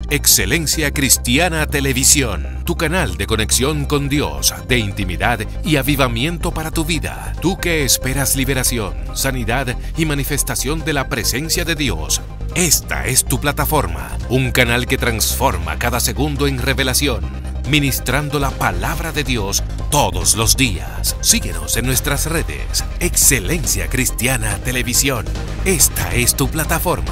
Excelencia Cristiana Televisión, tu canal de conexión con Dios, de intimidad y avivamiento para tu vida. Tú que esperas liberación, sanidad y manifestación de la presencia de Dios. Esta es tu plataforma, un canal que transforma cada segundo en revelación, ministrando la palabra de Dios todos los días. Síguenos en nuestras redes. Excelencia Cristiana Televisión. Esta es tu plataforma.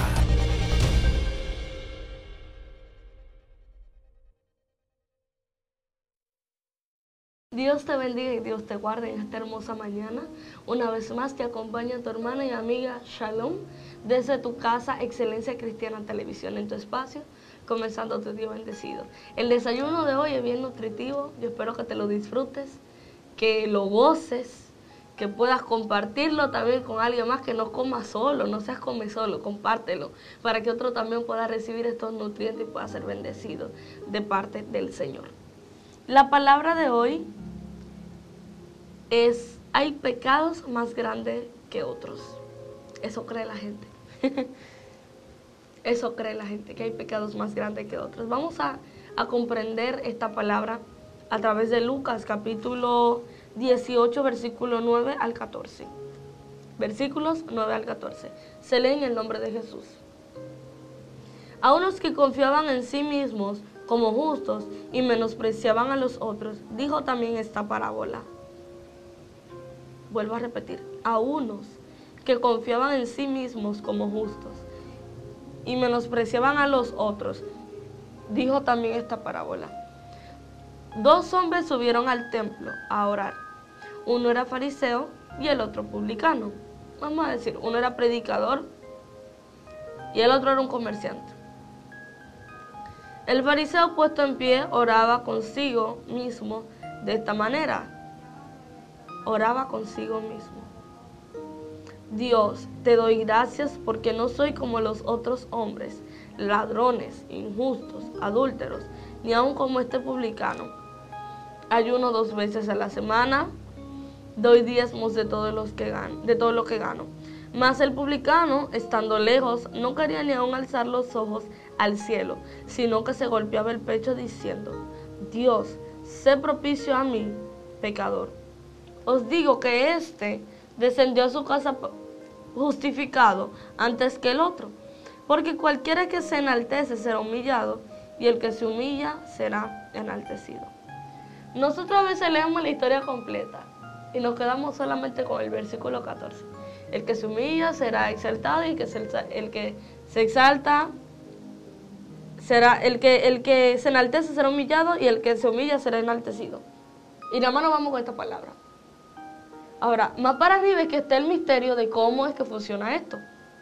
Dios te bendiga y Dios te guarde en esta hermosa mañana. Una vez más te acompaña tu hermana y amiga Shalom desde tu casa Excelencia Cristiana Televisión, en tu espacio, comenzando tu día bendecido. El desayuno de hoy es bien nutritivo, yo espero que te lo disfrutes, que lo goces, que puedas compartirlo también con alguien más, que no comas solo, no seas come solo, compártelo, para que otro también pueda recibir estos nutrientes y pueda ser bendecido de parte del Señor. La palabra de hoy es: hay pecados más grandes que otros. Eso cree la gente. Eso cree la gente, que hay pecados más grandes que otros. Vamos a comprender esta palabra a través de Lucas capítulo 18, versículo 9 al 14. Versículos 9 al 14. Se lee en el nombre de Jesús. A unos que confiaban en sí mismos como justos y menospreciaban a los otros, dijo también esta parábola. Vuelvo a repetir, a unos que confiaban en sí mismos como justos y menospreciaban a los otros, dijo también esta parábola. Dos hombres subieron al templo a orar. Uno era fariseo y el otro publicano. Vamos a decir, uno era predicador y el otro era un comerciante. El fariseo, puesto en pie, oraba consigo mismo de esta manera. Oraba consigo mismo. Dios, te doy gracias porque no soy como los otros hombres, ladrones, injustos, adúlteros, ni aun como este publicano. Ayuno 2 veces a la semana, doy diezmos de todo lo que gano. Mas el publicano, estando lejos, no quería ni aun alzar los ojos al cielo, sino que se golpeaba el pecho diciendo: Dios, sé propicio a mí, pecador. Os digo que éste descendió a su casa justificado antes que el otro, porque cualquiera que se enaltece será humillado, y el que se humilla será enaltecido. Nosotros a veces leemos la historia completa y nos quedamos solamente con el versículo 14. El que se humilla será exaltado, y el que se exalta será, el que se enaltece será humillado, y el que se humilla será enaltecido. Y nada más nos vamos con esta palabra. Ahora, más para arriba es que está el misterio de cómo es que funciona esto.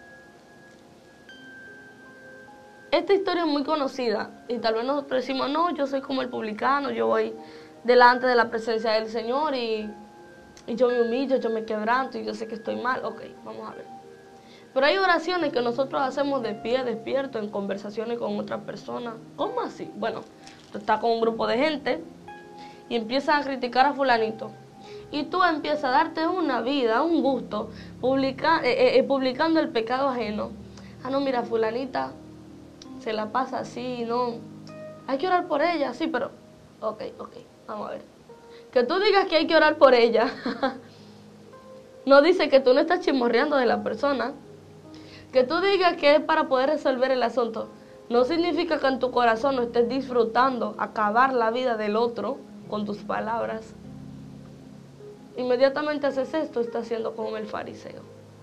Esta historia es muy conocida y tal vez nosotros decimos: no, yo soy como el publicano, yo voy delante de la presencia del Señor y yo me humillo, yo me quebranto y yo sé que estoy mal. Ok, vamos a ver. Pero hay oraciones que nosotros hacemos de pie, despierto, en conversaciones con otras personas. ¿Cómo así? Bueno, tú estás con un grupo de gente y empiezan a criticar a fulanito. Y tú empiezas a darte una vida, un gusto, publicando el pecado ajeno. Ah, no, mira, fulanita se la pasa así, no. Hay que orar por ella, sí, pero... Ok, vamos a ver. Que tú digas que hay que orar por ella, no dice que tú no estás chismorreando de la persona. Que tú digas que es para poder resolver el asunto, no significa que en tu corazón no estés disfrutando acabar la vida del otro con tus palabras. Inmediatamente haces esto, estás siendo como el fariseo.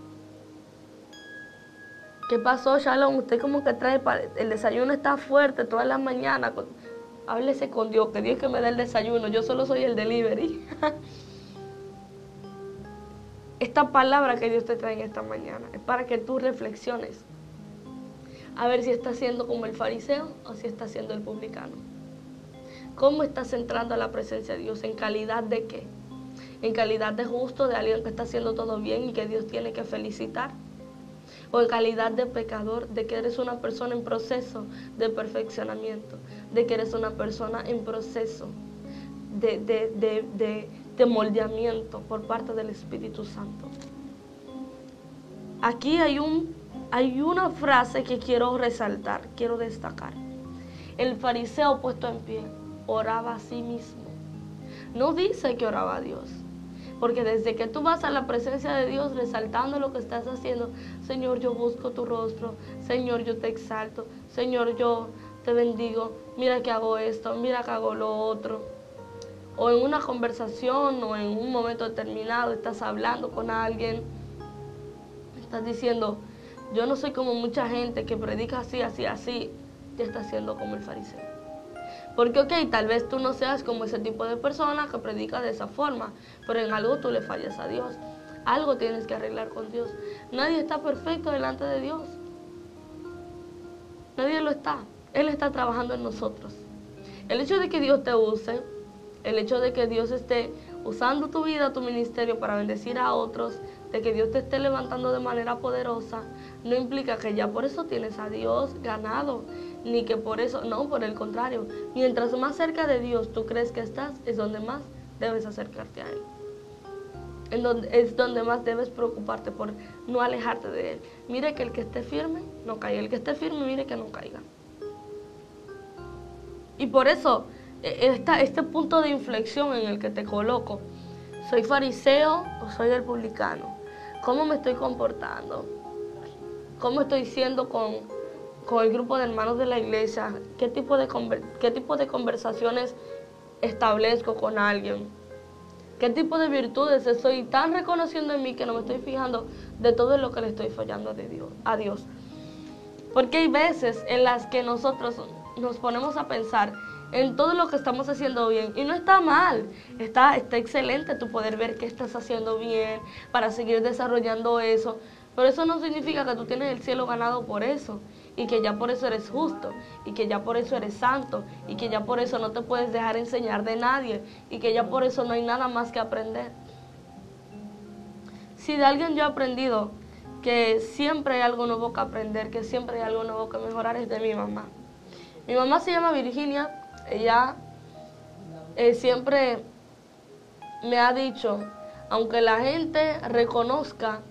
¿Qué pasó, Shalom? Usted como que trae, el desayuno está fuerte todas las mañanas. Háblese con Dios, que Dios es que me dé el desayuno, yo solo soy el delivery. Esta palabra que Dios te trae en esta mañana es para que tú reflexiones. A ver si estás siendo como el fariseo o si estás siendo el publicano. ¿Cómo estás entrando a la presencia de Dios? ¿En calidad de qué? ¿En calidad de justo, de alguien que está haciendo todo bien y que Dios tiene que felicitar? ¿O en calidad de pecador, de que eres una persona en proceso de perfeccionamiento, de que eres una persona en proceso de moldeamiento por parte del Espíritu Santo? Aquí hay una frase que quiero resaltar, quiero destacar. El fariseo puesto en pie oraba a sí mismo. No dice que oraba a Dios. Porque desde que tú vas a la presencia de Dios resaltando lo que estás haciendo, Señor, yo busco tu rostro, Señor, yo te exalto, Señor, yo te bendigo, mira que hago esto, mira que hago lo otro. O en una conversación o en un momento determinado estás hablando con alguien, estás diciendo, yo no soy como mucha gente que predica así, así, así, ya estás siendo como el fariseo. Porque, ok, tal vez tú no seas como ese tipo de persona que predica de esa forma, pero en algo tú le fallas a Dios. Algo tienes que arreglar con Dios. Nadie está perfecto delante de Dios. Nadie lo está. Él está trabajando en nosotros. El hecho de que Dios te use, el hecho de que Dios esté usando tu vida, tu ministerio para bendecir a otros, de que Dios te esté levantando de manera poderosa, no implica que ya por eso tienes a Dios ganado, ni que por eso, no, por el contrario. Mientras más cerca de Dios tú crees que estás, es donde más debes acercarte a Él. Es donde más debes preocuparte por no alejarte de Él. Mire que el que esté firme, no caiga. El que esté firme, mire que no caiga. Y por eso, este punto de inflexión en el que te coloco, ¿soy fariseo o soy el publicano? ¿Cómo me estoy comportando? ¿Cómo estoy siendo con el grupo de hermanos de la iglesia? ¿Qué tipo de conversaciones establezco con alguien? ¿Qué tipo de virtudes estoy tan reconociendo en mí que no me estoy fijando de todo lo que le estoy fallando a Dios? Porque hay veces en las que nosotros nos ponemos a pensar en todo lo que estamos haciendo bien. Y no está mal, está excelente tu poder ver qué estás haciendo bien para seguir desarrollando eso. Pero eso no significa que tú tienes el cielo ganado por eso. Y que ya por eso eres justo. Y que ya por eso eres santo. Y que ya por eso no te puedes dejar enseñar de nadie. Y que ya por eso no hay nada más que aprender. Si de alguien yo he aprendido que siempre hay algo nuevo que aprender, que siempre hay algo nuevo que mejorar, es de mi mamá. Mi mamá se llama Virginia. Ella siempre me ha dicho, aunque la gente reconozca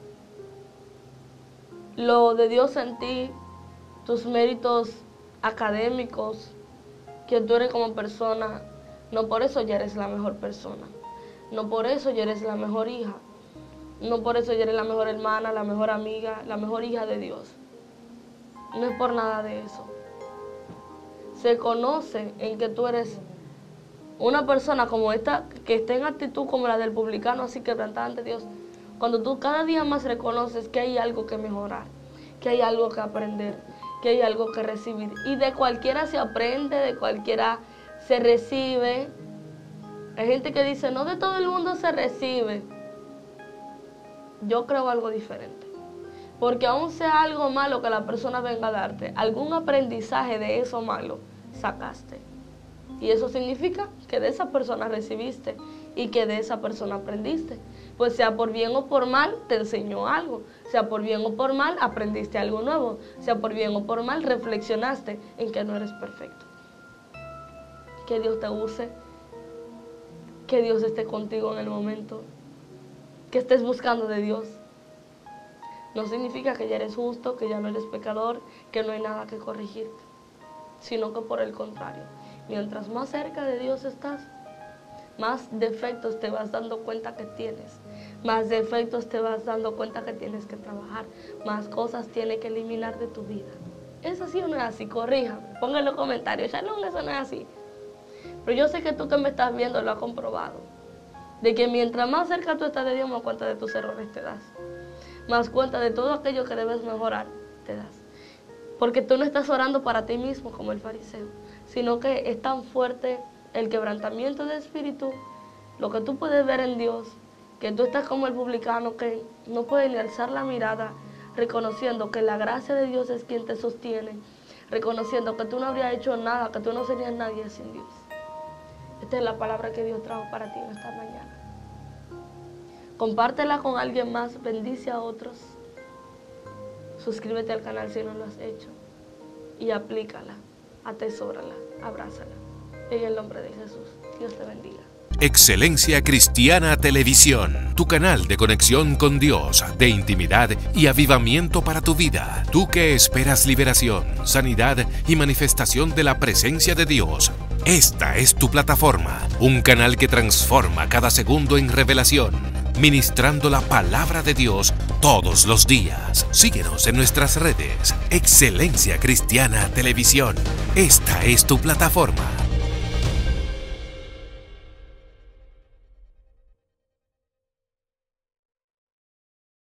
lo de Dios en ti, tus méritos académicos, que tú eres como persona, no por eso ya eres la mejor persona, no por eso ya eres la mejor hija, no por eso ya eres la mejor hermana, la mejor amiga, la mejor hija de Dios. No es por nada de eso. Se conoce en que tú eres una persona como esta, que esté en actitud como la del publicano, así quebrantada ante Dios. Cuando tú cada día más reconoces que hay algo que mejorar, que hay algo que aprender, que hay algo que recibir. Y de cualquiera se aprende, de cualquiera se recibe. Hay gente que dice, no de todo el mundo se recibe. Yo creo algo diferente. Porque aun sea algo malo que la persona venga a darte, algún aprendizaje de eso malo sacaste. Y eso significa que de esa persona recibiste y que de esa persona aprendiste. Pues sea por bien o por mal, te enseñó algo. Sea por bien o por mal, aprendiste algo nuevo. Sea por bien o por mal, reflexionaste en que no eres perfecto. Que Dios te use. Que Dios esté contigo en el momento. Que estés buscando de Dios. No significa que ya eres justo, que ya no eres pecador, que no hay nada que corregirte. Sino que por el contrario, mientras más cerca de Dios estás, más defectos te vas dando cuenta que tienes. Más defectos te vas dando cuenta que tienes que trabajar. Más cosas tienes que eliminar de tu vida. ¿Es así o no es así? Corríjame. Pongan en los comentarios. Shalom, eso no es así. Pero yo sé que tú que me estás viendo lo has comprobado. De que mientras más cerca tú estás de Dios, más cuenta de tus errores te das. Más cuenta de todo aquello que debes mejorar te das. Porque tú no estás orando para ti mismo como el fariseo, sino que es tan fuerte el quebrantamiento de espíritu, lo que tú puedes ver en Dios, que tú estás como el publicano que no puede ni alzar la mirada, reconociendo que la gracia de Dios es quien te sostiene, reconociendo que tú no habrías hecho nada, que tú no serías nadie sin Dios. Esta es la palabra que Dios trajo para ti en esta mañana. Compártela con alguien más, bendice a otros. Suscríbete al canal si no lo has hecho y aplícala, atesórala, abrázala. En el nombre de Jesús, Dios te bendiga. Excelencia Cristiana Televisión, tu canal de conexión con Dios, de intimidad y avivamiento para tu vida. Tú que esperas liberación, sanidad y manifestación de la presencia de Dios. Esta es tu plataforma, un canal que transforma cada segundo en revelación, ministrando la palabra de Dios todos los días. Síguenos en nuestras redes. Excelencia Cristiana Televisión. Esta es tu plataforma.